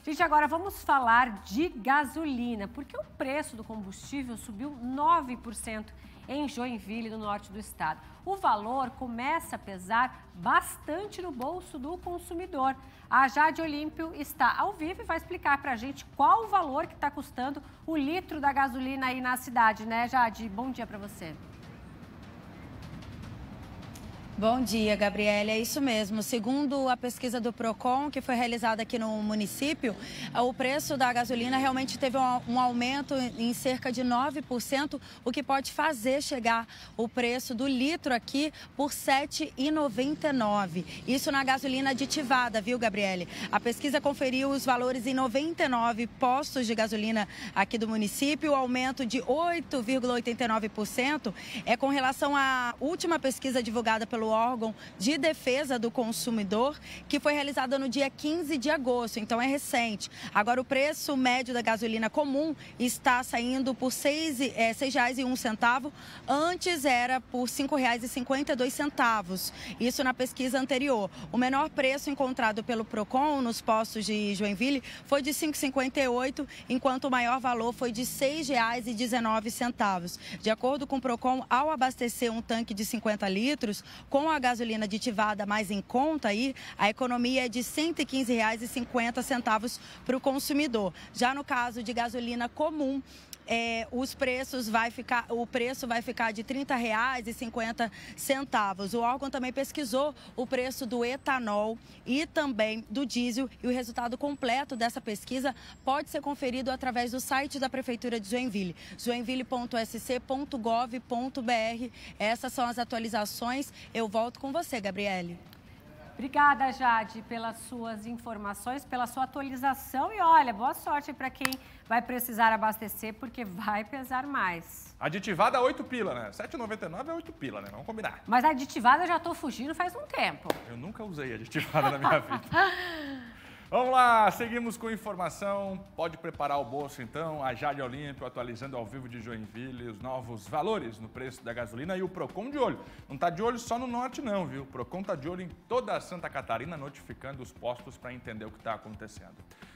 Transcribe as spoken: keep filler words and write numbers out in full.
Gente, agora vamos falar de gasolina, porque o preço do combustível subiu nove por cento em Joinville, no norte do estado. O valor começa a pesar bastante no bolso do consumidor. A Jade Olímpio está ao vivo e vai explicar para a gente qual o valor que está custando o litro da gasolina aí na cidade, né, Jade? Bom dia para você. Bom dia, Gabriela. É isso mesmo. Segundo a pesquisa do Procon, que foi realizada aqui no município, o preço da gasolina realmente teve um aumento em cerca de nove por cento, o que pode fazer chegar o preço do litro aqui por sete reais e noventa e nove centavos. Isso na gasolina aditivada, viu, Gabriele? A pesquisa conferiu os valores em noventa e nove postos de gasolina aqui do município. O aumento de oito vírgula oitenta e nove por cento é com relação à última pesquisa divulgada pelo órgão de defesa do consumidor, que foi realizada no dia quinze de agosto, então é recente. Agora, o preço médio da gasolina comum está saindo por seis reais e um centavo, antes era por cinco reais e cinquenta e dois centavos, isso na pesquisa anterior. O menor preço encontrado pelo Procon nos postos de Joinville foi de cinco reais e cinquenta e oito centavos, enquanto o maior valor foi de seis reais e dezenove centavos. De acordo com o Procon, ao abastecer um tanque de cinquenta litros, com a gasolina aditivada mais em conta, aí, a economia é de cento e quinze reais e cinquenta centavos para o consumidor. Já no caso de gasolina comum, É, os preços vai ficar, o preço vai ficar de trinta reais e cinquenta centavos. O órgão também pesquisou o preço do etanol e também do diesel, e o resultado completo dessa pesquisa pode ser conferido através do site da Prefeitura de Joinville, joinville ponto s c ponto gov ponto br. Essas são as atualizações. Eu volto com você, Gabriele. Obrigada, Jade, pelas suas informações, pela sua atualização. E olha, boa sorte para quem vai precisar abastecer, porque vai pesar mais. Aditivada, oito pila, né? sete reais e noventa e nove centavos é oito pila, né? Vamos combinar. Mas a aditivada eu já estou fugindo faz um tempo. Eu nunca usei aditivada na minha vida. Vamos lá, seguimos com informação. Pode preparar o bolso, então. A Jade Olímpio atualizando ao vivo de Joinville os novos valores no preço da gasolina e o Procon de olho. Não está de olho só no norte, não, viu? O Procon está de olho em toda a Santa Catarina, notificando os postos para entender o que está acontecendo.